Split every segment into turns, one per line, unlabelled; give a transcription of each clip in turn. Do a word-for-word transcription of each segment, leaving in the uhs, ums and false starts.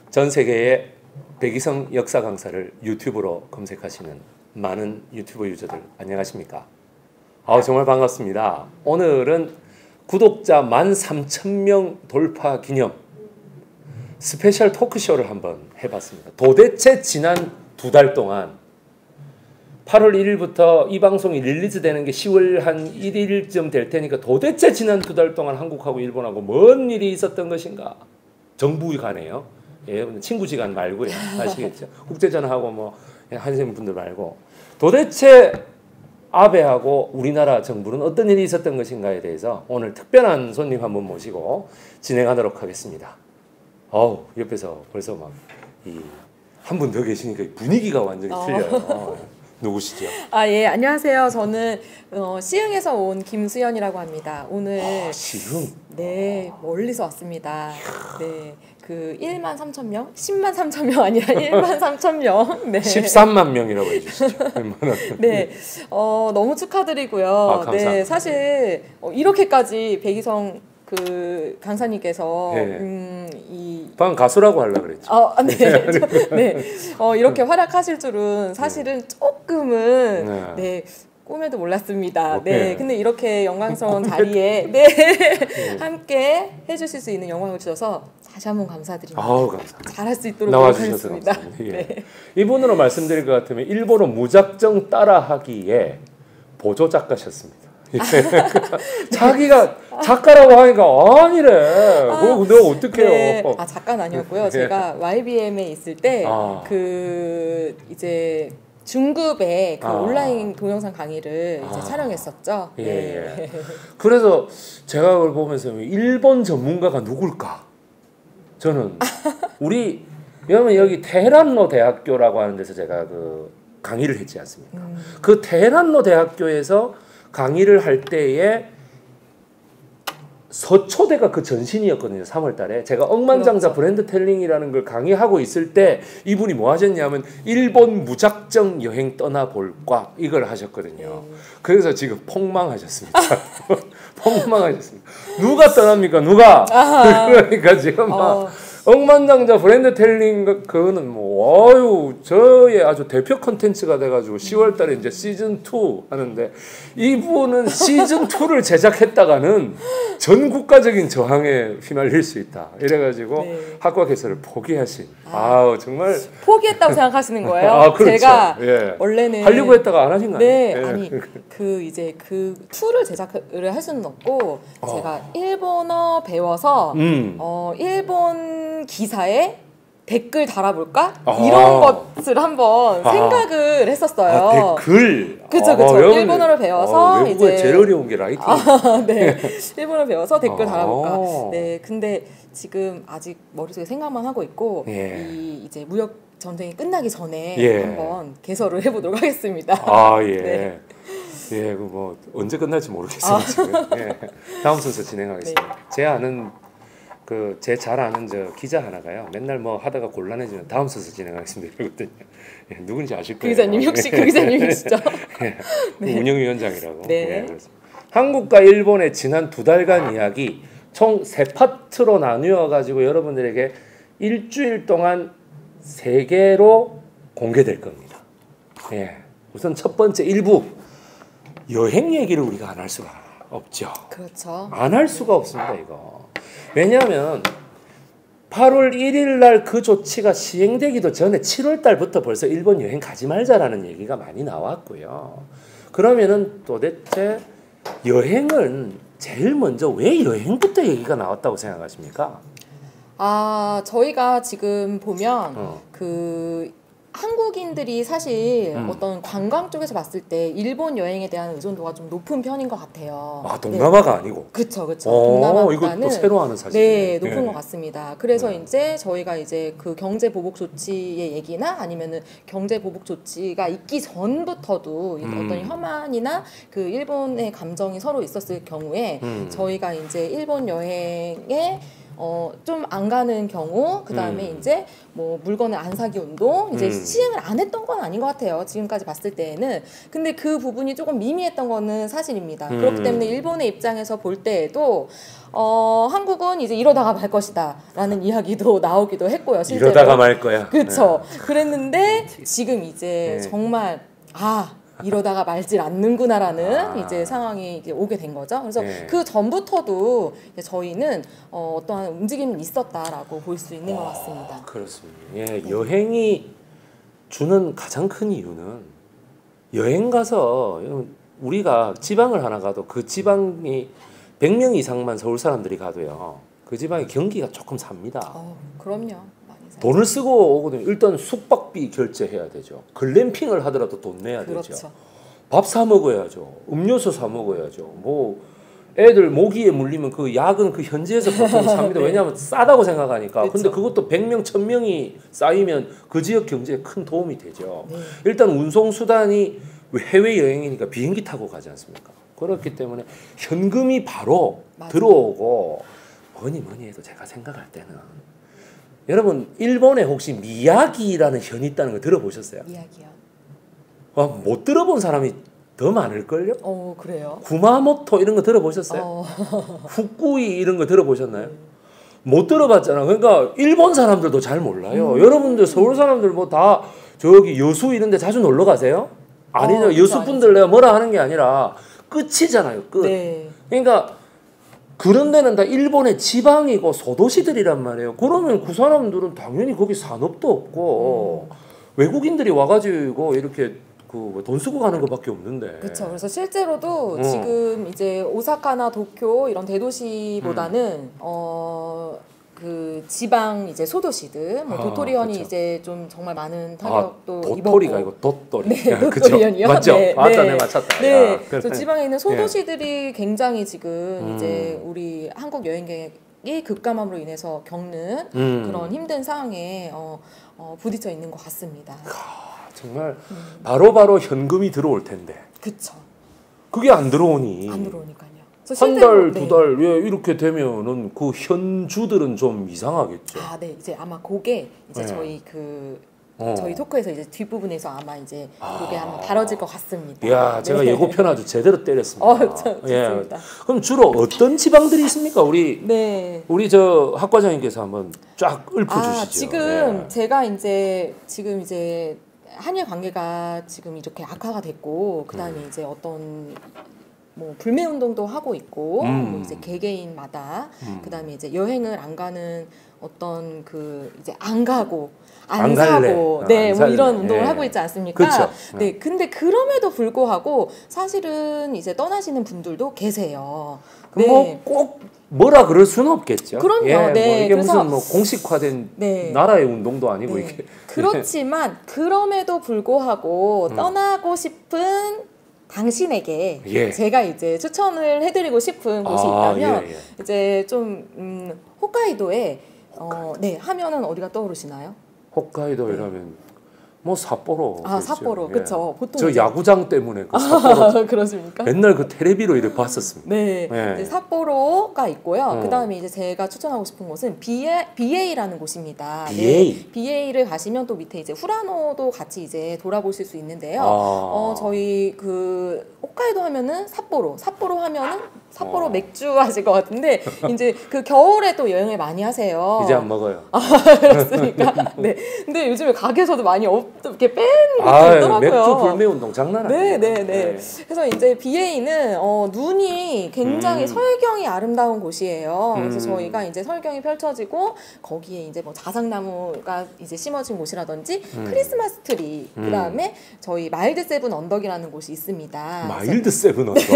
전 세계의 백이성 역사 강사를 유튜브로 검색하시는 많은 유튜브 유저들 안녕하십니까? 아, 정말 반갑습니다. 오늘은 구독자 만 삼천 명 돌파 기념 스페셜 토크쇼를 한번 해봤습니다. 도대체 지난 두 달 동안 팔월 일일부터 이 방송이 릴리즈 되는 게 시월 한 일 일쯤 될 테니까 도대체 지난 두 달 동안 한국하고 일본하고 뭔 일이 있었던 것인가? 정부 간에요. 예, 친구지간 말고요. 아시겠죠? 국제전화하고 뭐 하시는 분들 말고 도대체 아베하고 우리나라 정부는 어떤 일이 있었던 것인가에 대해서 오늘 특별한 손님 한 분 모시고 진행하도록 하겠습니다. 어우, 옆에서 벌써 막 이 한 분 더 계시니까 분위기가 완전히
어.
틀려요. 누구시죠?
아, 예, 안녕하세요. 저는 어, 시흥에서 온 김수연이라고 합니다. 오늘
아, 시흥.
네, 멀리서 왔습니다. 네, 그 일만 삼천 명? 십만 삼천 명 아니라 일만 삼천 명. 네.
십삼만 명이라고 해주시죠.
네, 어, 너무 축하드리고요.
아, 감사합니다.
네, 사실 어, 이렇게까지 백이성 그 강사님께서
네.
음, 이
방금 가수라고 하려고 그랬죠.
어, 네, 저, 네, 어, 이렇게 활약하실 줄은 사실은 조금은
네.
네. 꿈에도 몰랐습니다.
오케이.
네, 근데 이렇게 영광스러운 자리에 네, 함께 해주실 수 있는 영광을 주셔서 다시 한번 감사드립니다.
아우, 감사합니다.
잘할 수 있도록
나와주셔서
노력하겠습니다.
감사합니다. 예.
네.
이분으로 말씀드릴 것 같으면 일본어 무작정 따라하기에 보조 작가셨습니다. 자기가 작가라고 하니까 아니래.
아,
그거 내가 어떡해요.
네. 아, 작가는 아니었고요.
네.
제가 와이비엠에 있을 때
아.
그 이제 중급의 그
아.
온라인 동영상 강의를 이제
아.
촬영했었죠.
예,
네.
예. 그래서 제가 그걸 보면서 일본 전문가가 누굴까? 저는 우리 왜냐면 여기 테헤란노 대학교라고 하는 데서 제가 그 강의를 했지 않습니까?
음.
그 테헤란노 대학교에서 강의를 할 때에 서초대가 그 전신이었거든요. 삼월 달에 제가 억만장자
그렇죠.
브랜드 텔링이라는 걸 강의하고 있을 때 이분이 뭐 하셨냐면 일본 무작정 여행 떠나볼까 이걸 하셨거든요.
음.
그래서 지금 폭망하셨습니다. 폭망하셨습니다. 누가 떠납니까? 누가? 그러니까 지금 막
어.
억만장자 브랜드 텔링 그- 그거는 뭐 어유 저의 아주 대표 컨텐츠가 돼가지고 시월 달에 이제 시즌 투 하는데 이분은 시즌 투를 제작했다가는 전 국가적인 저항에 휘말릴 수 있다. 이래가지고
네.
학과 개설을 포기하신. 아. 아우 정말
포기했다고 생각하시는 거예요?
아, 그렇죠.
제가
예.
원래는
하려고 했다가 안 하신 거 아니에요?
네,
예.
아니 그 이제 그 툴을 제작을 할 수는 없고
어.
제가 일본어 배워서
음.
어 일본 기사에 댓글 달아볼까
아.
이런 것을 한번
아.
생각을 했었어요.
아, 댓글.
그쵸,
아,
그쵸.
여러분들,
일본어를 배워서
어, 외국어에
이제-
제일 어려운 게 라이팅.
아, 네. 일본어 배워서 댓글
아.
달아볼까. 네, 근데 지금 아직 머릿속에 생각만 하고 있고
예.
이 이제 무역 전쟁이 끝나기 전에
예.
한번 개설을 해보도록 하겠습니다.
아 예.
네.
예, 그 뭐 언제 끝날지 모르겠어요
아.
지금. 예. 다음 순서 진행하겠습니다. 제 아는 그 제 잘 아는 저 기자 하나가요. 맨날 뭐 하다가 곤란해지면 다음 순서 진행하겠습니다 이러거든요. 예, 누군지 아실
그
거예요.
기자님 혹시 그 기자님이시죠?
예. 운영위원장이라고.
네.
예, 그래서 한국과 일본의 지난 두 달간 이야기 총 세 파트로 나누어 가지고 여러분들에게 일주일 동안 세 개로 공개될 겁니다. 예. 우선 첫 번째 일부 여행 얘기를 우리가 안 할 수가 없죠.
그렇죠.
안 할 수가 없습니다, 이거. 왜냐하면 팔월 일일 날 그 조치가 시행되기도 전에 칠월 달부터 벌써 일본 여행 가지 말자라는 얘기가 많이 나왔고요. 그러면은 도대체 여행은 제일 먼저 왜 여행부터 얘기가 나왔다고 생각하십니까?
아, 저희가 지금 보면
어.
그 한국인들이 사실
음.
어떤 관광 쪽에서 봤을 때 일본 여행에 대한 의존도가 좀 높은 편인 것 같아요.
아, 동남아가 아니고.
그렇죠, 그렇죠.
어,
동남아보다는
이거 또 새로 하는 사실이네.
네, 높은
예.
것 같습니다. 그래서
음.
이제 저희가 이제 그 경제 보복 조치의 얘기나 아니면은 경제 보복 조치가 있기 전부터도
음.
어떤 혐한이나 그 일본의 감정이 서로 있었을 경우에
음.
저희가 이제 일본 여행에 어, 좀 안 가는 경우, 그 다음에
음.
이제 뭐 물건을 안 사기 운동, 이제
음.
시행을 안 했던 건 아닌 것 같아요. 지금까지 봤을 때에는. 근데 그 부분이 조금 미미했던 거는 사실입니다.
음.
그렇기 때문에 일본의 입장에서 볼 때에도 어, 한국은 이제 이러다가 말 것이다 라는 이야기도 나오기도 했고요. 실제로.
이러다가 말 거야.
그렇죠. 그랬는데 지금 이제
네.
정말 아 이러다가 말질 않는구나라는
아.
이제 상황이 이제 오게 된 거죠. 그래서
네.
그 전부터도 이제 저희는 어, 어떠한 움직임이 있었다라고 볼 수 있는 것 같습니다.
그렇습니다. 예, 여행이 주는 가장 큰 이유는 여행 가서 우리가 지방을 하나 가도 그 지방이 백 명 이상만 서울 사람들이 가도요. 그 지방의 경기가 조금 삽니다.
어, 그럼요. 많이 사죠.
돈을 쓰고 오거든요. 일단 숙박비 결제해야 되죠. 글램핑을 하더라도 돈 내야
그렇죠.
되죠. 밥 사 먹어야죠. 음료수 사 먹어야죠. 뭐 애들 모기에 물리면 그 약은 그 현지에서 보통 삽니다.
네.
왜냐하면 싸다고 생각하니까.
그렇죠.
근데 그것도 백 명, 천 명이 쌓이면 그 지역 경제에 큰 도움이 되죠.
네.
일단 운송 수단이 해외 여행이니까 비행기 타고 가지 않습니까? 그렇기 때문에 현금이 바로
맞아요.
들어오고 뭐니 뭐니 해도 제가 생각할 때는 여러분 일본에 혹시 미야기라는 현이 있다는 거 들어보셨어요?
이야기요.
아, 못 들어본 사람이 더 많을걸요?
어 그래요.
구마모토 이런 거 들어보셨어요?
어.
후쿠이 이런 거 들어보셨나요? 못 들어봤잖아. 그러니까 일본 사람들도 잘 몰라요. 음. 여러분들 서울 사람들 뭐 다 저기 여수 이런 데 자주 놀러 가세요? 아니죠.
어,
여수 분들 내가 뭐라 하는 게 아니라 끝이잖아요. 끝.
네.
그러니까 그런 데는 다 일본의 지방이고 소도시들이란 말이에요. 그러면 그 사람들은 당연히 거기 산업도 없고 음. 외국인들이 와가지고 이렇게 그 돈 쓰고 가는 것밖에 없는데.
그렇죠. 그래서 실제로도
어.
지금 이제 오사카나 도쿄 이런 대도시보다는 음. 어. 그 지방 이제 소도시들 뭐
아,
도토리현이
그쵸.
이제 좀 정말 많은 타격도
아, 도토리가
입었고.
이거 도토리.
네, 도토리현이요.
맞죠?
네,
맞다,
네.
네, 맞췄다.
네,
야,
그래서 지방에 있는 소도시들이
예.
굉장히 지금
음.
이제 우리 한국 여행객이 급감함으로 인해서 겪는
음.
그런 힘든 상황에 어, 어, 부딪혀 있는 것 같습니다.
아, 정말 바로바로 바로 현금이 들어올 텐데.
그쵸.
그게 안 들어오니.
안 들어오니까요.
한 달, 두 달, 예, 이렇게 되면은 그 현주들은 좀 이상하겠죠.
아, 네. 이제 아마 그게 이제
네.
저희 그
어.
저희 토크에서 이제 뒷부분에서 아마 이제
아.
그게 아마 다뤄질 것 같습니다.
이야, 제가
네.
예고편 아주 제대로 때렸습니다.
어, 저, 좋습니다.
예. 그럼 주로 어떤 지방들이 있습니까? 우리
네.
우리 저 학과장님께서 한번 쫙 읊어
아,
주시죠.
지금
예.
제가 이제 지금 이제 한일 관계가 지금 이렇게 악화가 됐고 그다음에
음.
이제 어떤 뭐 불매 운동도 하고 있고
음.
뭐 이제 개개인마다
음.
그다음에 이제 여행을 안 가는 어떤 그 이제 안 가고 안,
안 갈래.
사고
아,
네
안
뭐
살래.
이런 운동을
예.
하고 있지 않습니까?
그쵸.
네 근데 그럼에도 불구하고 사실은 이제 떠나시는 분들도 계세요. 네.
뭐꼭 뭐라 그럴 수는 없겠죠.
그럼요.
예,
네.
뭐 이게
그래서-
무슨 뭐 공식화된
네.
나라의 운동도 아니고
네.
이게.
그렇지만 그럼에도 불구하고
음.
떠나고 싶은 당신에게
예.
제가 이제 추천을 해드리고 싶은 곳이
아,
있다면
예, 예.
이제 좀 음, 호카이도에 어, 네 하면은 어디가 떠오르시나요?
홋카이도 이러면 뭐 삿포로.
아
그렇죠.
삿포로
예.
그쵸 보통
저
이제-
야구장 때문에 그 삿포로
그렇습니까?
맨날 그 텔레비로 이렇게 봤었습니다.
네,
네.
이제 삿포로가 있고요.
어.
그 다음에 이제 제가 추천하고 싶은 곳은 비에이, 비에이라는 곳입니다.
비에이?
네, 비에이를 가시면 또 밑에 이제 후라노도 같이 이제 돌아보실 수 있는데요.
아.
어, 저희 그 홋카이도 하면은 삿포로, 삿포로 하면은 삿포로
어.
맥주 하실 것 같은데 이제 그 겨울에 또 여행을 많이 하세요.
이제 안 먹어요.
그렇습니까? 네. 근데 요즘에 가게에서도 많이 없, 이렇게 뺀 곳도
아,
있더라고요.
맥주 불매 운동 장난
네,
아니에요.
네, 네. 그래서 이제 비에이는 어, 눈이 굉장히
음.
설경이 아름다운 곳이에요. 그래서
음.
저희가 이제 설경이 펼쳐지고 거기에 이제 뭐 자작나무가 이제 심어진 곳이라든지
음.
크리스마스 트리
음.
그다음에 저희 마일드 세븐 언덕이라는 곳이 있습니다.
마일드 세븐 언더.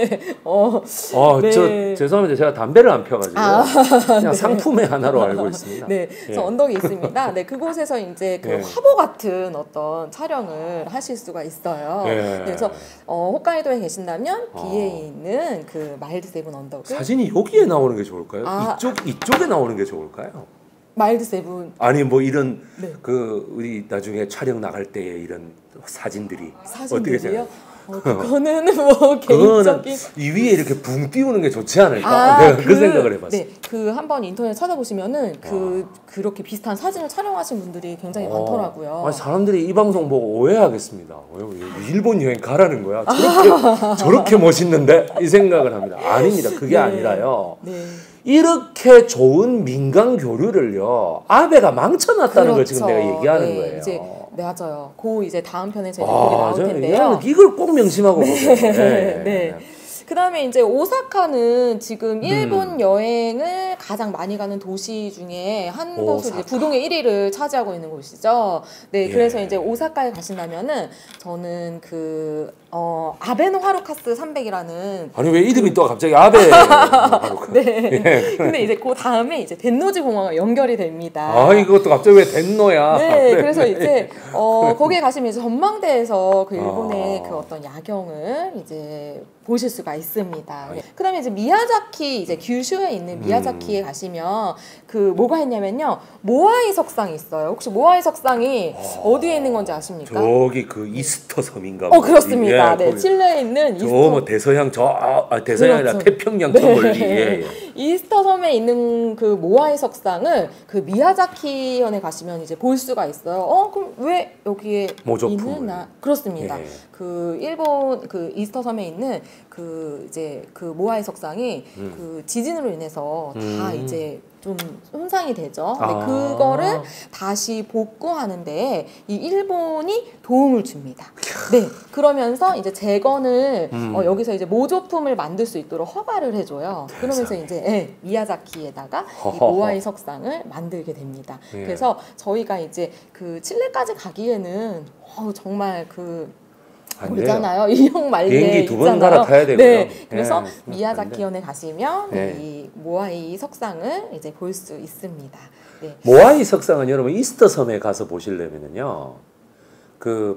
어,
아,
네.
저 죄송합니다. 제가 담배를 안 펴가지고
아,
그냥 상품의 하나로 알고 있습니다.
네, 그래서
예.
언덕이 있습니다. 네, 그곳에서 이제 그
예.
화보 같은 어떤 촬영을 하실 수가 있어요.
예.
네, 그래서 어, 홋카이도에 계신다면
어.
비에 있는 그 마일드 세븐 언덕을
사진이 여기에 나오는 게 좋을까요?
아.
이쪽 이쪽에 나오는 게 좋을까요?
마일드 세븐
아니 뭐 이런
네.
그 우리 나중에 촬영 나갈 때의 이런 사진들이 어떻게
사진들이요?
생각해요?
어, 그거는 뭐 개인적인
이 위에 이렇게 붕 띄우는 게 좋지 않을까?
아,
내가 그, 그 생각을 해봤어.
네, 그 한번 인터넷 찾아보시면은 그 그렇게 비슷한 사진을 촬영하신 분들이 굉장히
어.
많더라고요.
아니, 사람들이 이 방송 보고 오해하겠습니다. 왜 일본 여행 가라는 거야? 저렇게 저렇게 멋있는데 이 생각을 합니다. 아닙니다. 그게
네.
아니라요.
네.
이렇게 좋은 민간 교류를요 아베가 망쳐놨다는
그렇죠.
걸 지금 내가 얘기하는
네,
거예요.
이제, 네, 맞아요. 그 이제 다음 편에 제가
아,
거기 나올 텐데요.
이걸 꼭 명심하고 보세요. 네.
네. 네. 그다음에 이제 오사카는 지금 일본
음.
여행을 가장 많이 가는 도시 중에 한
오사카.
곳으로 이제 부동의 일 위를 차지하고 있는 곳이죠. 네,
예.
그래서 이제 오사카에 가신다면은 저는 그 어, 아베노 하루카스 삼백이라는
아니 왜 이름이 또 갑자기 아베?
네.
예.
근데 이제 그 다음에 이제 덴노지 공항과 연결이 됩니다.
아 이것도 갑자기 왜 덴노야?
네, 그래서 이제 어 거기에 가시면 이제 전망대에서 그 일본의
아.
그 어떤 야경을 이제 보실 수가 있습니다. 네. 그다음에 이제 미야자키 이제 규슈에 있는 미야자키에
음.
가시면 그 뭐가 있냐면요 모아이 석상이 있어요. 혹시 모아이 석상이
어.
어디에 있는 건지 아십니까?
저기 그 이스터 섬인가?
어 그렇습니다.
예,
네,
거기.
칠레에 있는
저
이스터
뭐 대서양 저 아, 대서양이 아니라
그렇죠.
태평양
네.
저 멀리 예, 예.
이스터 섬에 있는 그 모아이 석상을 그 미야자키현에 가시면 이제 볼 수가 있어요. 어 그럼 왜 여기에
모조품을.
있느냐? 그렇습니다.
예.
그 일본 그 이스터 섬에 있는 그 이제 그 모아이 석상이
음.
그 지진으로 인해서 다
음.
이제 좀 손상이 되죠. 근데
아.
그거를 다시 복구하는데 이 일본이 도움을 줍니다. 네, 그러면서 이제 재건을
음.
어, 여기서 이제 모조품을 만들 수 있도록 허가를 해줘요. 그러면서
세상에.
이제 예, 미야자키에다가 이
허허허.
모아이 석상을 만들게 됩니다.
예.
그래서 저희가 이제 그 칠레까지 가기에는 어, 정말 그
안 돼요.
모르잖아요. 이형 말리에
비행기 두 번
있잖아요.
갈아타야 되고요.
네, 그래서
예, 안 돼.
미야자키현에 가시면
네.
이 모아이 석상을 이제 볼 수 있습니다. 네.
모아이 석상은 여러분 이스터 섬에 가서 보시려면은요 그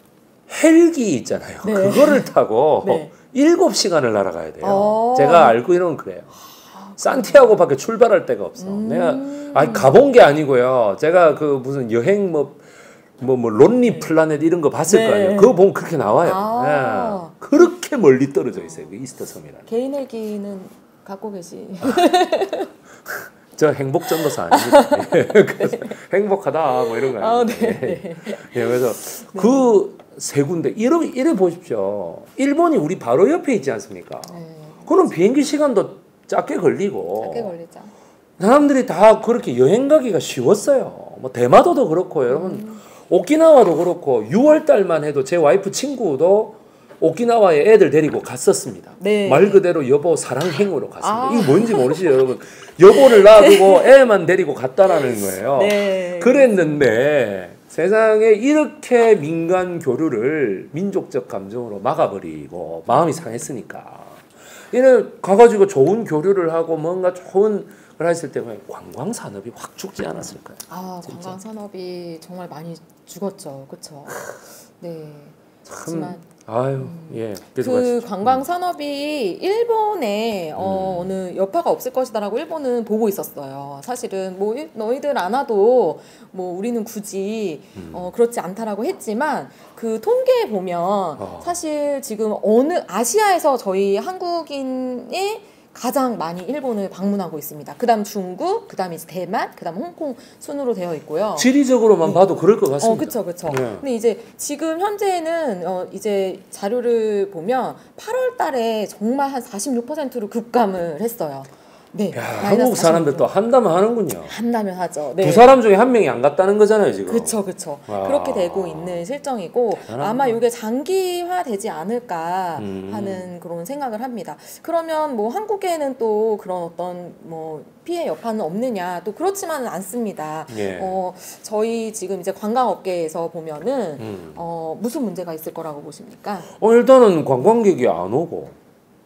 헬기 있잖아요.
네.
그거를 타고
네.
일곱 시간을 날아가야 돼요.
어.
제가 알고 있는 건 그래요. 산티아고밖에 출발할 데가 없어.
음.
내가 아니 가본 게 아니고요. 제가 그 무슨 여행 뭐 뭐 뭐 론리 플라넷 이런 거 봤을
네.
거 아니에요. 그거 보면 그렇게 나와요.
아.
예. 그렇게 멀리 떨어져 있어요. 그 이스터 섬이라는.
개인 헬기는 갖고 계시.
저 행복 전도사 아닙니다. 예. 그래서 행복하다 뭐 이런 거
아,
아니에요.
네.
예. 예, 그래서 그 세 군데 이래 이래 보십시오. 일본이 우리 바로 옆에 있지 않습니까?
네.
그럼 비행기 시간도 짧게 걸리고
작게 걸리죠.
사람들이 다 그렇게 여행 가기가 쉬웠어요. 뭐 대마도도 그렇고 여러분
음.
오키나와도 그렇고 유월 달만 해도 제 와이프 친구도 오키나와에 애들 데리고 갔었습니다.
네.
말 그대로 여보 사랑행으로 갔습니다.
아.
이거 뭔지 모르시죠, 여러분? 여보를 놔두고 애만 데리고 갔다라는 거예요.
네.
그랬는데 세상에 이렇게 민간 교류를 민족적 감정으로 막아버리고 마음이 상했으니까 이는 가가지고 좋은 교류를 하고 뭔가 좋은 걸 했을 때 관광 산업이 확 죽지 않았을까요?
아,
진짜.
관광 산업이 정말 많이 죽었죠. 그렇죠. 네.
참
하지만
아유 예. 계속
그
하시죠.
관광 산업이 일본에 어,
음.
어느 여파가 없을 것이다라고 일본은 보고 있었어요. 사실은 뭐 일- 너희들 안 와도 뭐 우리는 굳이
음.
어, 그렇지 않다라고 했지만 그 통계에 보면
어.
사실 지금 어느 아시아에서 저희 한국인이 가장 많이 일본을 방문하고 있습니다. 그다음 중국, 그다음 이제 대만, 그다음 홍콩 순으로 되어 있고요.
지리적으로만
네.
봐도 그럴 것
어,
같습니다.
그렇죠, 그렇죠.
네.
근데 이제 지금 현재는 어, 이제 자료를 보면 팔월달에 정말 한 사십육 퍼센트로 급감을 했어요. 네,
야,
마이너스
한국 사람들 또
사십육 퍼센트.
한다면 하는군요.
한다면 하죠. 네.
두 사람 중에 한 명이 안 갔다는 거잖아요 지금.
그렇죠, 그렇죠.
와.
그렇게 되고 있는 실정이고
대단하구나.
아마 이게 장기화되지 않을까
음.
하는 그런 생각을 합니다. 그러면 뭐 한국에는 또 그런 어떤 뭐 피해 여파는 없느냐? 또 그렇지만은 않습니다.
예.
어, 저희 지금 이제 관광업계에서 보면은
음.
어, 무슨 문제가 있을 거라고 보십니까?
어, 일단은 관광객이 안 오고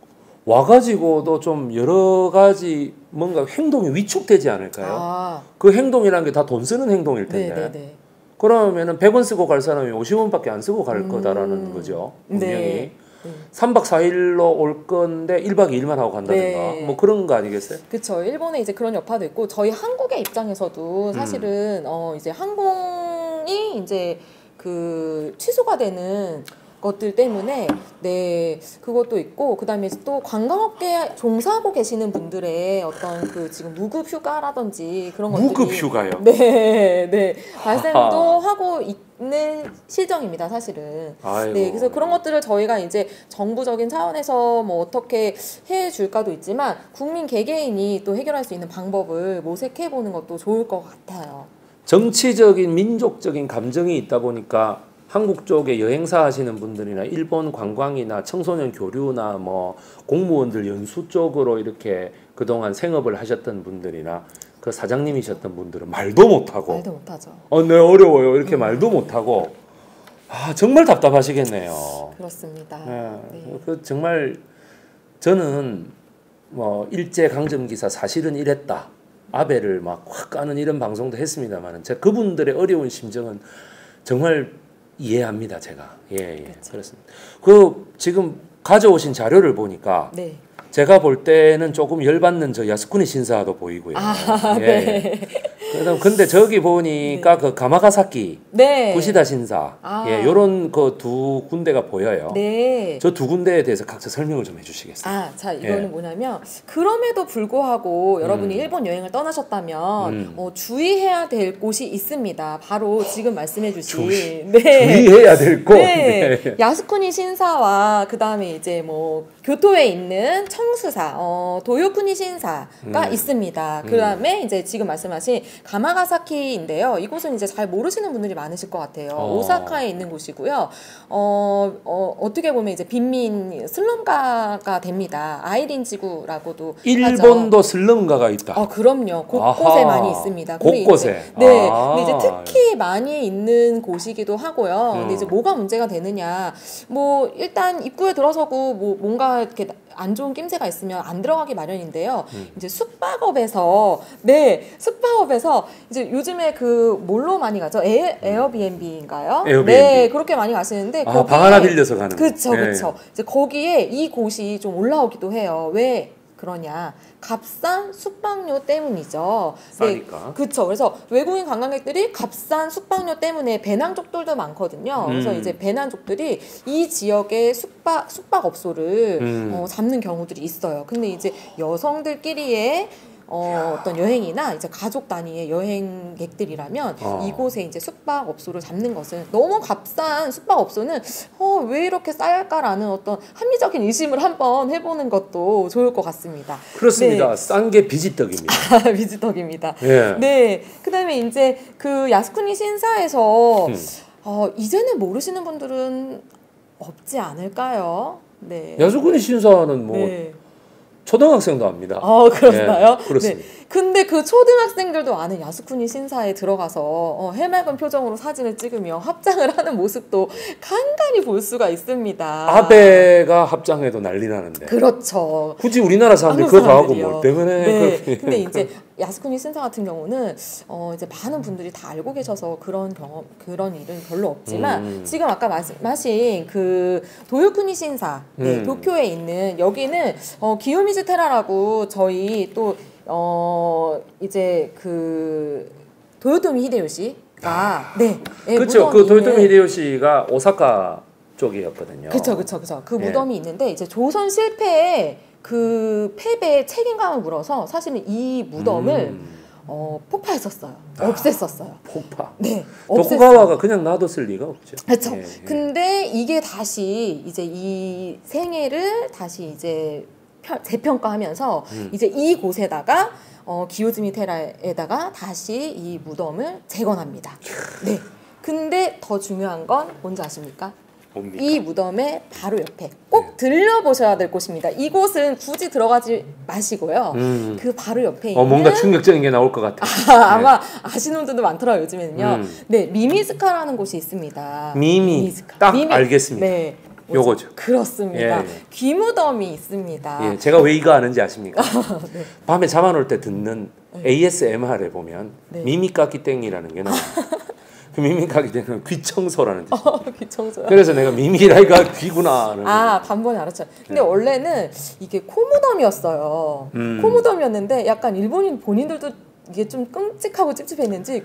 와가지고도 좀 여러 가지 뭔가 행동이 위축되지 않을까요?
아,
그 행동이라는 게 다 돈 쓰는 행동일
네,
텐데
네, 네.
그러면은 백 원 쓰고 갈 사람이 오십 원밖에 안 쓰고 갈
음.
거다라는 거죠. 분명히.
네. 네.
삼 박 사 일로 올 건데 일 박 이 일만 하고 간다든가
네.
뭐 그런 거 아니겠어요?
그렇죠. 일본에 이제 그런 여파도 있고 저희 한국의 입장에서도 사실은 어 이제 항공이 이제 그 취소가 되는 것들 때문에 네 그것도 있고 그다음에 또 관광업계에 종사하고 계시는 분들의 어떤 그 지금 무급 휴가라든지 그런 것들이
무급 휴가요?
네, 네 발생도 하고 있는 실정입니다, 사실은.
아이고.
네, 그래서 그런 것들을 저희가 이제 정부적인 차원에서 뭐 어떻게 해줄까도 있지만 국민 개개인이 또 해결할 수 있는 방법을 모색해 보는 것도 좋을 것 같아요.
정치적인 민족적인 감정이 있다 보니까 한국 쪽에 여행사 하시는 분들이나 일본 관광이나 청소년 교류나 뭐 공무원들 연수 쪽으로 이렇게 그동안 생업을 하셨던 분들이나 그 사장님이셨던 분들은 말도 못하고
말도 못하죠.
어, 네 어려워요 이렇게 음. 말도 못하고 아 정말 답답하시겠네요.
그렇습니다.
네.
네.
그 정말 저는 뭐 일제 강점 기사 사실은 이랬다. 아베를 막 확 까는 이런 방송도 했습니다만 제가 그분들의 어려운 심정은 정말 이해합니다. 제가 예, 예.
그렇죠.
그렇습니다. 그 지금 가져오신 자료를 보니까
네.
제가 볼 때는 조금 열받는 저 야스쿠니 신사도 보이고요.
아,
예.
네.
그다음 근데 저기 보니까
네.
그 가마가사키
네.
구시다 신사
아.
예, 요런 그 두 군데가 보여요.
네.
저 두 군데에 대해서 각자 설명을 좀 해주시겠어요?
아, 자 이거는
예.
뭐냐면 그럼에도 불구하고 여러분이
음.
일본 여행을 떠나셨다면
음.
어, 주의해야 될 곳이 있습니다. 바로 지금 말씀해주신
주의,
네.
주의해야 될 곳.
네.
네.
야스쿠니 신사와 그 다음에 이제 뭐 교토에 있는 청수사, 어, 도요쿠니 신사가
음.
있습니다. 그 다음에 이제 지금 말씀하신 가마가사키인데요. 이곳은 이제 잘 모르시는 분들이 많으실 것 같아요.
어.
오사카에 있는 곳이고요. 어, 어, 어떻게 보면 이제 빈민 슬럼가가 됩니다. 아이린 지구라고도
일본도
하죠.
슬럼가가 있다.
어, 그럼요. 곳곳에
아하.
많이 있습니다. 근데
곳곳에.
이제, 네.
아.
근데 이제 특히 많이 있는 곳이기도 하고요.
음.
근데 이제 뭐가 문제가 되느냐. 뭐 일단 입구에 들어서고 뭐 뭔가 이렇게 안 좋은 낌새가 있으면 안 들어가기 마련인데요.
음.
이제 숙박업에서 네 숙박업에서 이제 요즘에 그 뭘로 많이 가죠? 에어, 에어비앤비인가요?
에어비앤비.
네 그렇게 많이 가시는데
아, 방 하나 빌려서 가는
그렇죠,
거.
그렇죠. 이제 거기에 이 곳이 좀 올라오기도 해요. 왜? 그러냐 값싼 숙박료 때문이죠.
싸니까.
네, 그렇죠. 그래서 외국인 관광객들이 값싼 숙박료 때문에 배낭족들도 많거든요. 그래서
음.
이제 배낭족들이 이 지역의 숙박 숙박업소를
음.
어, 잡는 경우들이 있어요. 근데 이제 여성들끼리의 어, 어떤 여행이나 이제 가족 단위의 여행객들이라면
어.
이곳에 이제 숙박업소를 잡는 것은 너무 값싼 숙박업소는 어, 왜 이렇게 쌀까라는 어떤 합리적인 의심을 한번 해보는 것도 좋을 것 같습니다.
그렇습니다.
네.
싼 게 비지떡입니다.
비지떡입니다.
예.
네. 그다음에 이제 그 야스쿠니 신사에서
음.
어, 이제는 모르시는 분들은 없지 않을까요? 네.
야스쿠니 신사는 뭐
네.
초등학생도 압니다.
어, 그렇나요?
네, 그렇습니다.
네. 근데 그 초등학생들도 아는 야스쿠니 신사에 들어가서 어, 해맑은 표정으로 사진을 찍으며 합장을 하는 모습도 간간히 볼 수가 있습니다.
아베가 합장해도 난리 나는데.
그렇죠.
굳이 우리나라 사람들이
한국
그거 다 하고
사람들이요.
뭘 때문에
네.
그렇게.
근데 이제 야스쿠니 신사 같은 경우는 어 이제 많은 분들이 다 알고 계셔서 그런 경험 그런 일은 별로 없지만
음.
지금 아까 말씀하신 그 도요쿠니 신사 네,
음.
도쿄에 있는 여기는 어 기요미즈 테라라고 저희 또 어 이제 그 도요토미 히데요시가 네, 네
그렇죠.
무덤이
그 도요토미
있는-
히데요시가 오사카 쪽이었거든요.
그쵸, 그쵸, 그쵸. 그
예.
무덤이 있는데 이제 조선 실패에 그 패배에 책임감을 물어서 사실은 이 무덤을
음.
어, 폭파했었어요.
아.
없앴었어요.
폭파.
네,
도쿠가와가 그냥 놔뒀을 리가 없죠.
그렇죠.
예, 예.
근데 이게 다시 이제 이 생애를 다시 이제 펴- 재평가하면서
음.
이제 이 곳에다가 어, 기요즈미 테라에다가 다시 이 무덤을 재건합니다. 네. 근데 더 중요한 건 뭔지 아십니까?
뭡니까?
이 무덤의 바로 옆에 꼭 들려보셔야 될 곳입니다. 이곳은 굳이 들어가지 마시고요.
음.
그 바로 옆에 있는
어, 뭔가 충격적인 게 나올 것 같아요.
아, 아마 아시는 분들도 많더라고요. 요즘에는요.
음.
네, 미미즈카라는 곳이 있습니다.
미미.
미미즈카.
딱 알겠습니다.
네.
요거죠.
그렇습니다.
예, 예.
귀무덤이 있습니다.
예, 제가 왜 이거 아는지 아십니까?
네.
밤에 잠 안 올 때 듣는 에이에스엠알에 보면
네.
미미까기땡이라는 게 나와요. 그 미미까기땡은 귀청소라는 뜻이에요.
어, 귀청소요.
그래서 내가 미미라이가 귀구나라는.
아, 단번에 알았죠. 근데
네.
원래는 이게 코무덤이었어요.
음.
코무덤이었는데 약간 일본인 본인들도 이게 좀 끔찍하고 찝찝했는지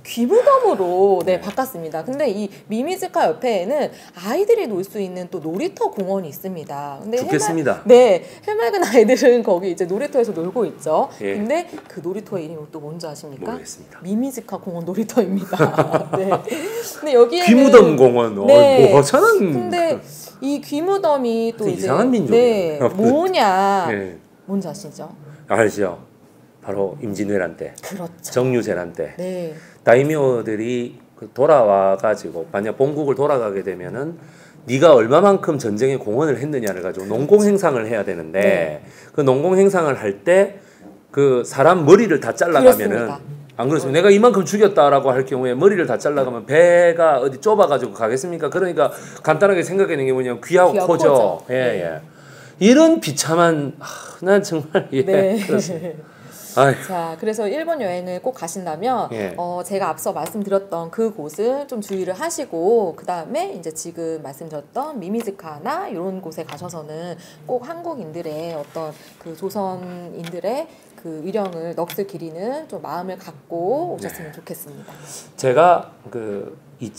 귀무덤으로 네, 바꿨습니다. 근데 이 미미즈카 옆에는 아이들이 놀 수 있는 또 놀이터 공원이 있습니다. 근데
좋겠습니다.
해맑, 네, 해맑은 아이들은 거기 이제 놀이터에서 놀고 있죠.
예.
근데 그 놀이터의 이름이 또 뭔지 아십니까?
모르겠습니다.
미미즈카 공원 놀이터입니다. 네. 근데 여기에는
귀무덤 공원.
네.
어, 저는
근데 이 귀무덤이 또 이제
이상한 민족이에요.
네, 뭐냐?
네.
뭔지 아시죠?
알죠. 바로 임진왜란 때,
그렇죠.
정유재란 때,
네.
다이묘들이 돌아와 가지고 만약 본국을 돌아가게 되면은 네가 얼마만큼 전쟁에 공헌을 했느냐를 가지고 농공 행상을 해야 되는데
네.
그 농공 행상을 할 때 그 사람 머리를 다 잘라가면은
그렇습니다.
안 그렇습니까? 내가 이만큼 죽였다라고 할 경우에 머리를 다 잘라가면 배가 어디 좁아가지고 가겠습니까? 그러니까 간단하게 생각하는 게 뭐냐면 귀하고
귀하고
코죠.
코죠.
예,
네.
예. 이런 비참한 아, 난 정말 예,
네.
그렇습니다. 아유.
자, 그래서 일본 여행을 꼭 가신다면
예.
어, 제가 앞서 말씀드렸던 그 곳을 좀 주의를 하시고 그 다음에 이제 지금 말씀드렸던 미미즈카나 이런 곳에 가셔서는 꼭 한국인들의 어떤 그 조선인들의 그 위령을 넋을 기리는 좀 마음을 갖고 오셨으면
네.
좋겠습니다.
제가 그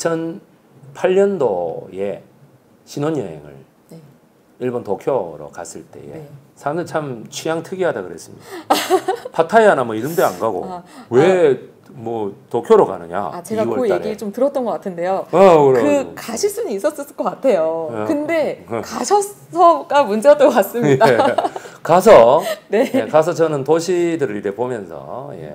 이천팔 년도에 신혼여행을
네.
일본 도쿄로 갔을 때에
네.
사람들 참 취향 특이하다 그랬습니다. 파타야나 뭐 이런 데 안 가고
아,
왜 뭐 도쿄로 가느냐.
아, 제가 그
이월 달에.
얘기 좀 들었던 것 같은데요.
어, 그래.
그 가실 수는 있었을 것 같아요.
어.
근데
어.
가셔서가 문제였던 것 같습니다.
예. 가서
네.
예, 가서 저는 도시들을 이래 보면서 예.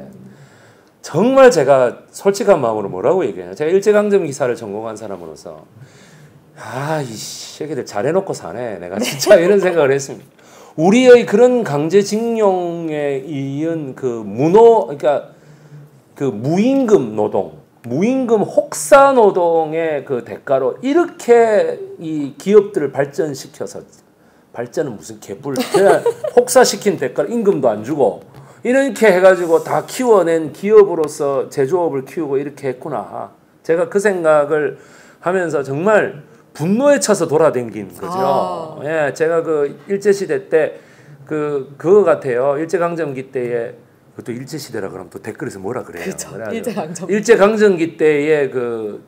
정말 제가 솔직한 마음으로 뭐라고 얘기해요. 제가 일제강점 기사를 전공한 사람으로서 아, 이 새끼들 잘해놓고 사네. 내가 진짜 이런 생각을 했습니다. 우리의 그런 강제징용에 이은 그 무노, 그러니까 그 무임금 노동, 무임금 혹사 노동의 그 대가로 이렇게 이 기업들을 발전시켜서 발전은 무슨 개뿔 그냥 혹사시킨 대가로 임금도 안 주고 이렇게 해가지고 다 키워낸 기업으로서 제조업을 키우고 이렇게 했구나. 제가 그 생각을 하면서 정말 분노에 차서 돌아댕긴 거죠.
아.
예, 제가 그 일제 시대 때 그 그거 같아요. 일제 강점기 때에 그것도 일제 시대라 그러면 또 댓글에서 뭐라 그래요.
그렇죠.
그래가지고
일제 강점.
일제 강점기 때의 그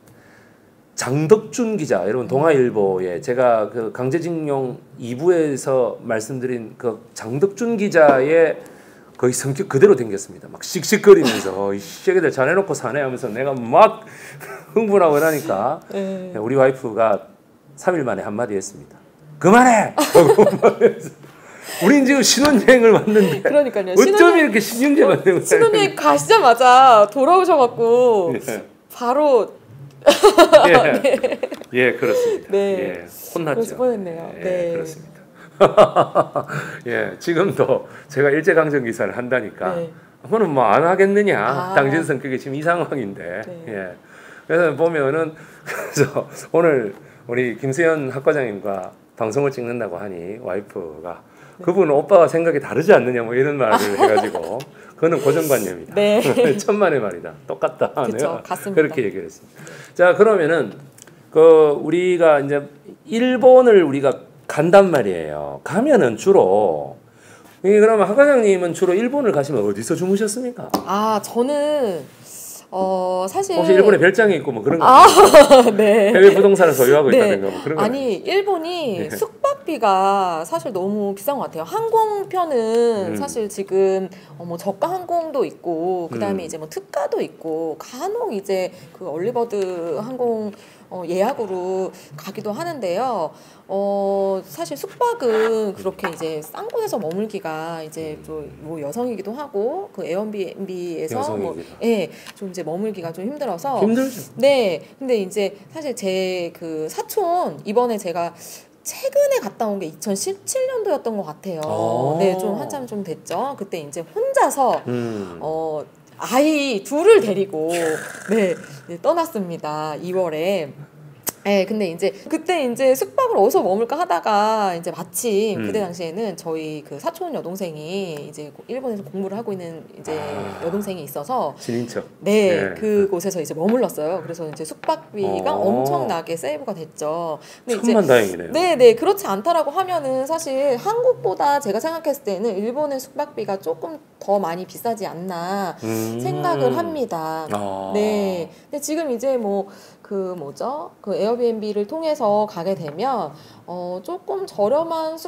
장덕준 기자, 여러분 동아일보에 제가 그 강제징용 이 부에서 말씀드린 그 장덕준 기자의 거의 성격 그대로 댕겼습니다. 막 씩씩거리면서 이 새끼들 잘해놓고 사네 하면서 내가 막 흥분하고 이러니까
네.
우리 와이프가 삼 일 만에 한마디 했습니다. 그만해! 하고 말해서 우린 지금 신혼여행을 왔는데
그러니까요.
어쩜
신혼여행-
이렇게 신경질 받는 거야.
신혼여행 가시자마자 돌아오셔갖고
예.
바로
예. 예, 그렇습니다.
네.
예, 혼났죠.
그럴 뻔했네요.
예,
네.
그렇습니다. 예, 지금도 제가 일제강점 기사를 한다니까
네.
그거는 뭐 안 하겠느냐.
아.
당신 성격이 지금 이 상황인데.
네.
예. 그래서 보면은 그래서 오늘 우리 김수현 학과장님과 방송을 찍는다고 하니 와이프가
네.
그분은 오빠와 생각이 다르지 않느냐 뭐 이런 말을 해가지고 그거는 고정관념이다.
네.
천만의 말이다. 똑같다.
그쵸,
내가
같습니다.
그렇게 얘기를 했습니다. 자, 그러면은 그 우리가 이제 일본을 우리가 간단 말이에요. 가면은 주로 이 그러면 학과장님은 주로 일본을 가시면 어디서 주무셨습니까?
아, 저는 어 사실
혹시 일본에 별장이 있고 뭐 그런 거
아,
아니에요?
네.
해외 부동산을 소유하고
네.
있다든가 뭐 그런 거
아니 일본이
네.
숙박비가 사실 너무 비싼 것 같아요. 항공편은
음.
사실 지금 어, 뭐 저가 항공도 있고 그다음에
음.
이제 뭐 특가도 있고 간혹 이제 그 얼리버드 항공 어, 예약으로 가기도 하는데요. 어 사실 숙박은 그렇게 이제 싼 곳에서 머물기가 이제 좀 뭐 여성이기도 하고 그 에어비앤비에서 뭐
여성이기도.
예, 좀 이제 머물기가 좀 힘들어서
힘들죠.
네, 근데 이제 사실 제 그 사촌 이번에 제가 최근에 갔다 온 게 이천십칠 년도였던 것 같아요.
오.
네, 좀 한참 좀 됐죠. 그때 이제 혼자서
음.
어 아이 둘을 데리고 네, 네 떠났습니다. 이월에. 네, 근데 이제 그때 이제 숙박을 어디서 머물까 하다가 이제 마침
음.
그때 당시에는 저희 그 사촌 여동생이 이제 일본에서 공부를 하고 있는 이제
아.
여동생이 있어서
친인척.
네,
네.
그곳에서 이제 머물렀어요. 그래서 이제 숙박비가
어.
엄청나게 세이브가 됐죠. 근데
천만 다행이네요.
네, 네, 그렇지 않다라고 하면은 사실 한국보다 제가 생각했을 때는 일본의 숙박비가 조금 더 많이 비싸지 않나
음.
생각을 합니다.
아.
네, 근데 지금 이제 뭐 그 뭐죠? 그 에어비앤비를 통해서 가게 되면 어 조금 저렴한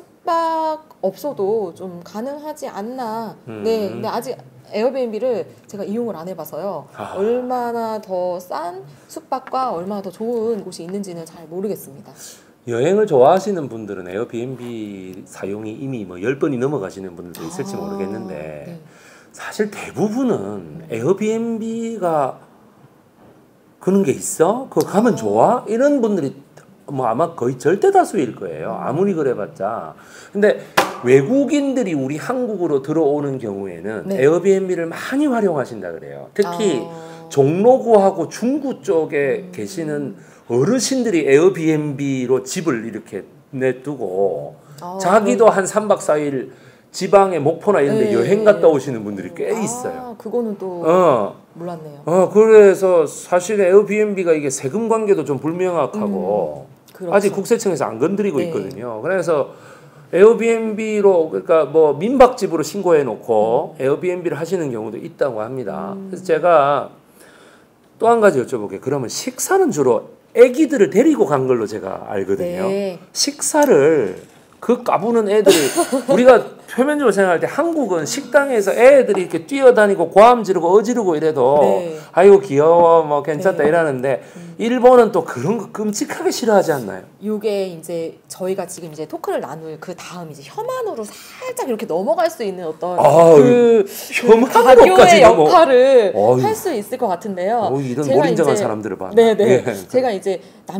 숙박업소도 좀 가능하지 않나.
음.
네, 근데 아직 에어비앤비를 제가 이용을 안 해봐서요.
아.
얼마나 더 싼 숙박과 얼마나 더 좋은 곳이 있는지는 잘 모르겠습니다.
여행을 좋아하시는 분들은 에어비앤비 사용이 이미 뭐 열 번이 넘어가시는 분들도 있을지
아,
모르겠는데
네.
사실 대부분은 에어비앤비가 그런 게 있어? 그거 가면
아.
좋아? 이런 분들이 뭐 아마 거의 절대 다수일 거예요. 아무리 그래봤자. 근데 외국인들이 우리 한국으로 들어오는 경우에는
네.
에어비앤비를 많이 활용하신다 그래요. 특히
아.
종로구하고 중구 쪽에
음.
계시는 어르신들이 에어비앤비로 집을 이렇게 내두고
아,
자기도
그럼-
한 삼 박 사 일 지방에 목포나 이런 데
네.
여행 갔다 오시는 분들이 꽤
아,
있어요.
그거는 또
어.
몰랐네요.
어, 그래서 사실 에어비앤비가 이게 세금 관계도 좀 불명확하고
그렇죠.
아직 국세청에서 안 건드리고
네.
있거든요. 그래서 에어비앤비로 그러니까 뭐 민박집으로 신고해 놓고
음.
에어비앤비를 하시는 경우도 있다고 합니다.
음.
그래서 제가 또 한 가지 여쭤볼게요. 그러면 식사는 주로 아기들을 데리고 간 걸로 제가 알거든요.
네.
식사를 그 까부는 애들 우리가 표면적으로 생각할 때 한국은 식당에서 애들이 이렇게 뛰어다니고 고함 지르고 어지르고 이래도
네.
아이고 귀여워 뭐 괜찮다
네.
이러는데 일본은 또 그런 거 끔찍하게 싫어하지 않나요?
요게 이제 저희가 지금 이제 토크를 나눌 그 다음 이제 혐한으로 살짝 이렇게 넘어갈 수 있는 어떤
아,
그,
혐한으로까지
그 가교의
넘어-
역할을
어휴.
할 수 있을 것 같은데요.
어, 이런
제가
몰인정한
이제-
사람들을 봐.
네네.
예.
제가 이제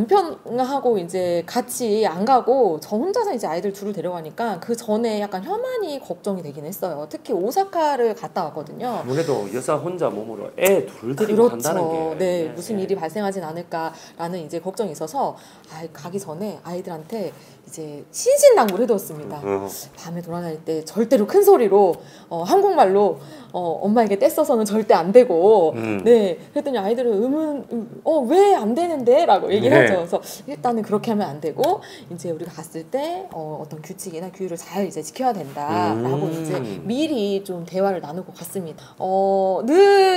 남편하고 이제 같이 안 가고 저 혼자서 이제 아이들 둘을 데려가니까 그 전에 약간 혐한이 걱정이 되긴 했어요. 특히 오사카를 갔다 왔거든요.
아무래도 여자 혼자 몸으로 애 둘 데리고 간다는 게
그렇죠. 네,
예,
무슨
예.
일이 발생하진 않을까라는 이제 걱정이 있어서 아, 가기 전에 아이들한테 이제 신신당부를 해두었습니다.
어.
밤에 돌아다닐 때 절대로 큰 소리로 어, 한국말로 어, 엄마에게 떼써서는 절대 안 되고
음.
네 그랬더니 아이들은 음은 어왜 안 되는데라고 얘기를
네.
하죠. 그래서 일단은 그렇게 하면 안 되고 이제 우리가 갔을 때 어, 어떤 규칙이나 규율을 잘 이제 지켜야 된다라고
음.
이제 미리 좀 대화를 나누고 갔습니다. 어, 늘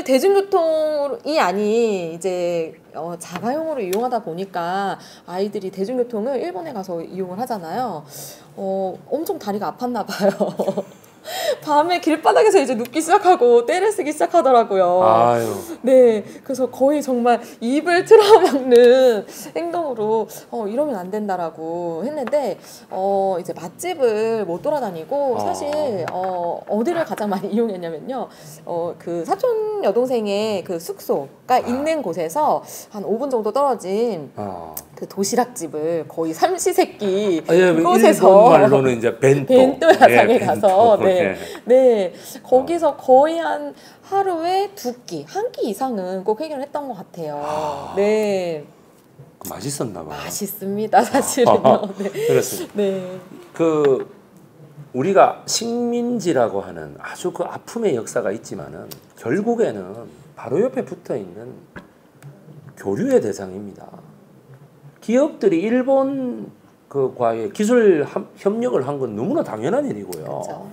대중교통이 아닌 이제 어, 자가용으로 이용하다 보니까 아이들이 대중교통을 일본에 가서 이용을 하잖아요. 어, 엄청 다리가 아팠나 봐요. 밤에 길바닥에서 이제 눕기 시작하고 떼를 쓰기 시작하더라고요.
아유.
네, 그래서 거의 정말 입을 틀어막는 행동으로 어, 이러면 안 된다라고 했는데 어, 이제 맛집을 못 돌아다니고 사실 어, 어디를 가장 많이 이용했냐면요, 어, 그 사촌 여동생의 그 숙소가 있는 곳에서 한 오 분 정도 떨어진
아.
그 도시락집을 거의 삼시세끼
아, 예,
그곳에서
일본 말로는 이제 벤또.
벤또 야상에
예,
가서
벤또.
네,
예.
네 거기서 거의 한 하루에 두 끼, 한 끼 이상은 꼭 해결했던 것 같아요.
아.
네,
맛있었나 봐요.
맛있습니다, 사실은요. 네.
그렇습니다.
네.
그 우리가 식민지라고 하는 아주 그 아픔의 역사가 있지만은 결국에는 바로 옆에 붙어 있는 교류의 대상입니다. 기업들이 일본 그과의 기술 함- 협력을 한 건 너무나 당연한 일이고요.
그렇죠.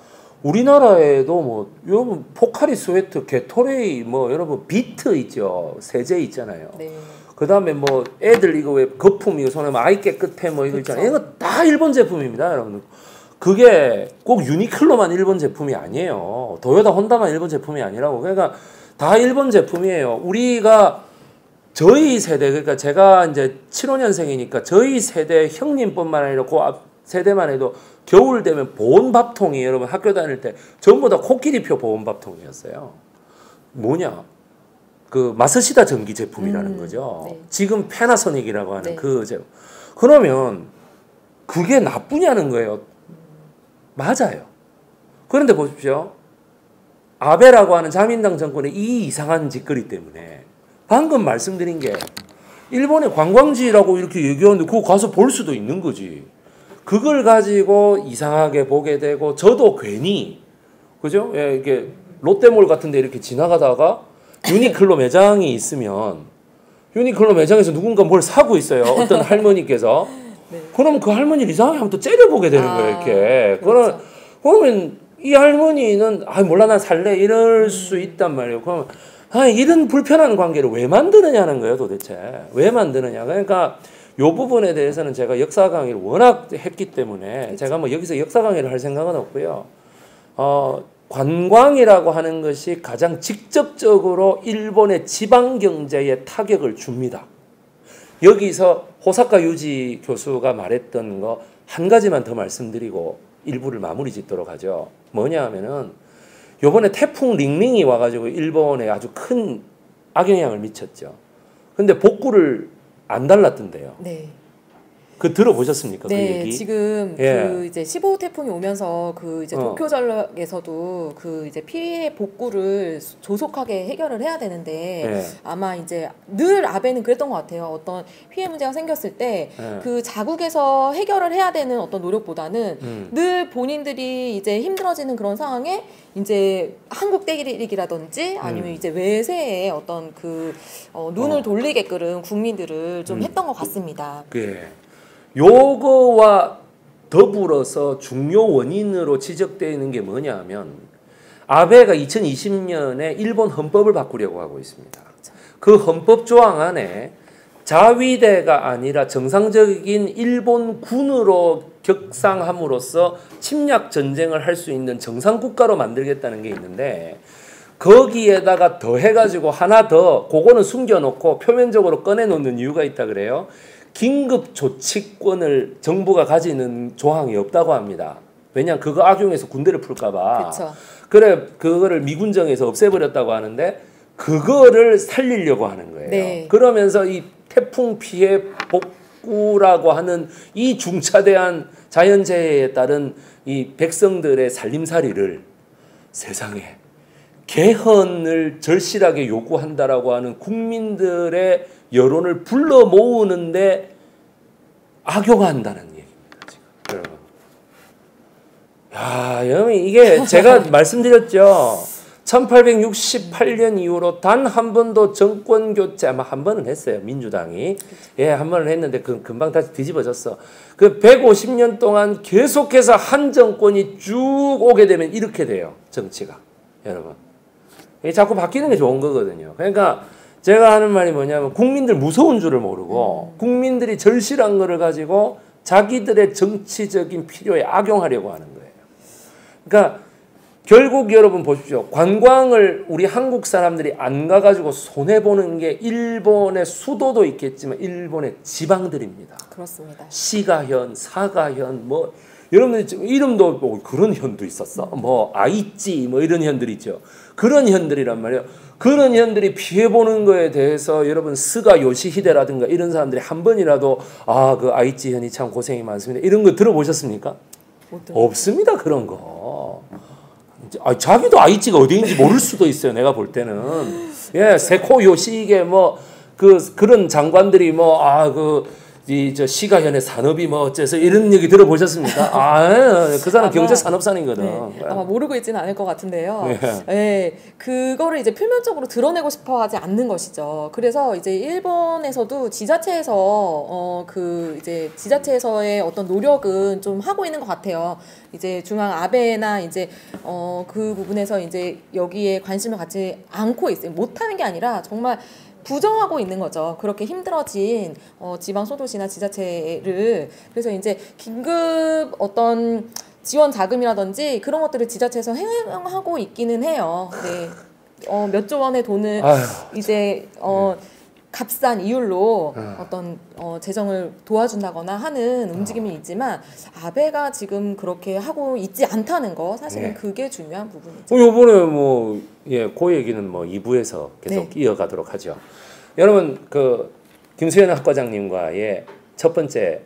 우리나라에도 뭐 여러분 포카리 스웨트, 게토레이 뭐 여러분 비트 있죠, 세제 있잖아요.
네.
그 다음에 뭐 애들 이거 왜 거품 이거 손에 뭐 아이 깨끗해 뭐 이거 있잖아요.
그쵸.
이거 다 일본 제품입니다, 여러분. 그게 꼭 유니클로만 일본 제품이 아니에요. 도요타, 혼다만 일본 제품이 아니라고. 그러니까 다 일본 제품이에요. 우리가 저희 세대, 그러니까 제가 이제 칠십오 년생이니까 저희 세대 형님뿐만 아니라 그 앞 세대만 해도 겨울 되면 보온밥통이 여러분 학교 다닐 때 전부 다 코끼리표 보온밥통이었어요. 뭐냐? 그 마스시다 전기 제품이라는
음,
거죠.
네.
지금 패나소닉이라고 하는
네.
그 제품. 그러면 그게 나쁘냐는 거예요. 맞아요. 그런데 보십시오. 아베라고 하는 자민당 정권의 이 이상한 짓거리 때문에 방금 말씀드린 게 일본의 관광지라고 이렇게 얘기하는데 그거 가서 볼 수도 있는 거지. 그걸 가지고 이상하게 보게 되고 저도 괜히 그죠? 예, 이게 롯데몰 같은데 이렇게 지나가다가 유니클로 매장이 있으면 유니클로 매장에서 누군가 뭘 사고 있어요. 어떤 할머니께서.
네.
그럼 그 할머니를 이상하게 한번 또 째려보게 되는
아,
거예요. 이렇게.
그렇죠.
그러면, 그러면 이 할머니는 아 몰라 난 살래 이럴 음. 수 있단 말이에요. 그러면 아, 이런 불편한 관계를 왜 만드느냐는 거예요, 도대체. 왜 만드느냐. 그러니까 요 부분에 대해서는 제가 역사 강의를 워낙 했기 때문에 그쵸. 제가 뭐 여기서 역사 강의를 할 생각은 없고요. 어, 관광이라고 하는 것이 가장 직접적으로 일본의 지방 경제에 타격을 줍니다. 여기서 호사카 유지 교수가 말했던 거 한 가지만 더 말씀드리고 일부를 마무리 짓도록 하죠. 뭐냐 하면은 요번에 태풍 링링이 와가지고 일본에 아주 큰 악영향을 미쳤죠. 근데 복구를 안 달랐던데요.
네.
그 들어보셨습니까?
네,
그 얘기?
지금
예.
그 이제 십오 호 태풍이 오면서 그 이제
어.
도쿄 전력에서도 그 이제 피해 복구를 조속하게 해결을 해야 되는데
예.
아마 이제 늘 아베는 그랬던 것 같아요. 어떤 피해 문제가 생겼을 때 그
예.
자국에서 해결을 해야 되는 어떤 노력보다는
음.
늘 본인들이 이제 힘들어지는 그런 상황에 이제 한국 때리기라든지 아니면
음.
이제 외세에 어떤 그 어, 눈을
어.
돌리게끔 국민들을 좀
음.
했던 것 같습니다.
예. 요거와 더불어서 중요 원인으로 지적되어 있는 게 뭐냐 하면 아베가 이천이십 년에 일본 헌법을 바꾸려고 하고 있습니다. 그 헌법 조항 안에 자위대가 아니라 정상적인 일본 군으로 격상함으로써 침략 전쟁을 할 수 있는 정상 국가로 만들겠다는 게 있는데 거기에다가 더 해가지고 하나 더 그거는 숨겨놓고 표면적으로 꺼내놓는 이유가 있다 그래요. 긴급 조치권을 정부가 가지는 조항이 없다고 합니다. 왜냐하면 그거 악용해서 군대를 풀까봐.
그쵸.
그래 그거를 미군정에서 없애버렸다고 하는데 그거를 살리려고 하는 거예요.
네.
그러면서 이 태풍 피해 복구라고 하는 이 중차대한 자연재해에 따른 이 백성들의 살림살이를 세상에 개헌을 절실하게 요구한다라고 하는 국민들의 여론을 불러 모으는데 악용한다는 얘기입니다. 지금 여러분. 야, 여러분 이게 제가 말씀드렸죠. 천팔백육십팔 년 이후로 단 한 번도 정권 교체 아마 한 번은 했어요. 민주당이. 예, 한 번은 했는데 그 금방 다시 뒤집어졌어. 그 백오십 년 동안 계속해서 한 정권이 쭉 오게 되면 이렇게 돼요. 정치가. 여러분. 이게 자꾸 바뀌는 게 좋은 거거든요. 그러니까 제가 하는 말이 뭐냐면 국민들 무서운 줄을 모르고 음. 국민들이 절실한 거를 가지고 자기들의 정치적인 필요에 악용하려고 하는 거예요. 그러니까 결국 여러분 보십시오. 관광을 우리 한국 사람들이 안 가가지고 손해보는 게 일본의 수도도 있겠지만 일본의 지방들입니다.
그렇습니다.
시가현, 사가현, 뭐 여러분들 지금 이름도 뭐 그런 현도 있었어. 뭐 아이찌 뭐 이런 현들이 있죠. 그런 현들이란 말이에요. 그런 현들이 피해보는 거에 대해서 여러분 스가 요시히데라든가 이런 사람들이 한 번이라도 아, 그 아이찌 현이 참 고생이 많습니다. 이런 거 들어보셨습니까? 없습니다. 그런 거. 아, 자기도 아이찌가 어디인지 모를 수도 있어요. 내가 볼 때는. 예, 세코 요시히게 뭐 그 그런 장관들이 뭐 아, 그 이 저 시가현의 산업이 뭐 어째서 이런 얘기 들어보셨습니까? 아, 그 사람 경제 산업산이거든.
네, 아마 모르고 있지는 않을 것 같은데요.
네.
네, 그거를 이제 표면적으로 드러내고 싶어하지 않는 것이죠. 그래서 이제 일본에서도 지자체에서 어 그 이제 지자체에서의 어떤 노력은 좀 하고 있는 것 같아요. 이제 중앙 아베나 이제 어 그 부분에서 이제 여기에 관심을 갖지 않고 있어요. 못하는 게 아니라 정말 부정하고 있는 거죠. 그렇게 힘들어진 어, 지방 소도시나 지자체를. 그래서 이제 긴급 어떤 지원 자금이라든지 그런 것들을 지자체에서 행하고 있기는 해요. 네. 어, 몇 조 원의 돈을 아유, 이제 어, 값싼 이율로 어. 어떤 어, 재정을 도와준다거나 하는 움직임이 있지만 아베가 지금 그렇게 하고 있지 않다는 거 사실은 네. 그게 중요한 부분이죠.
어, 이번에 뭐 예, 그 얘기는 뭐 이 부에서 계속 네. 이어가도록 하죠. 여러분 그 김수현 학과장님과의 첫 번째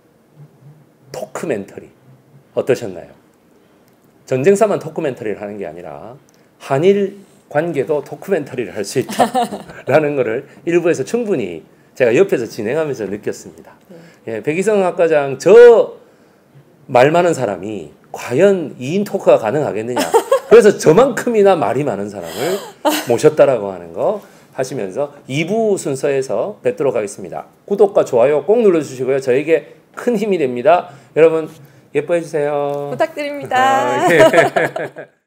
토크멘터리 어떠셨나요? 전쟁사만 토크멘터리를 하는 게 아니라 한일 관계도 토크멘터리를 할 수 있다라는 것을 일부에서 충분히 제가 옆에서 진행하면서 느꼈습니다.
네.
예, 백이성 학과장 저 말 많은 사람이 과연 이 인 토크가 가능하겠느냐. 그래서 저만큼이나 말이 많은 사람을 모셨다라고 하는 거 하시면서 이 부 순서에서 뵙도록 하겠습니다. 구독과 좋아요 꼭 눌러주시고요. 저에게 큰 힘이 됩니다. 여러분 예뻐해 주세요.
부탁드립니다.
아, 예.